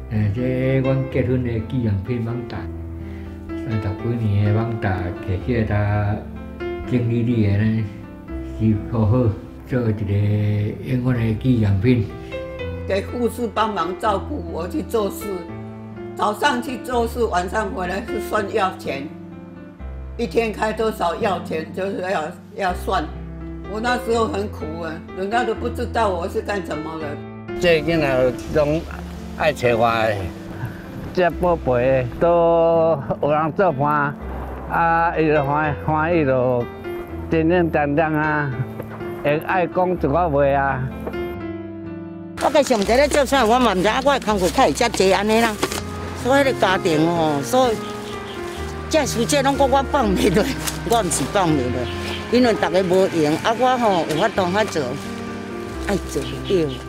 这阮结婚的纪念品网大，30几年的网大，摕起来他整理理的呢，是好好做一个永远的纪念品。 给护士帮忙照顾我去做事，早上去做事，晚上回来是算药钱，一天开多少药钱就是要算。我那时候很苦啊，人家都不知道我是干什么的。 这囡仔拢爱找我的，这宝贝都有人做伴，伊就欢喜就叮叮当当啊，会爱讲一个话啊。 我计上一咧做啥，我嘛唔知，我的工作较会遮济安尼啦。所以迄个家庭吼，所以这事这拢我放袂落，我唔是放袂落，因为大家无闲，我吼有法度做，爱做就对。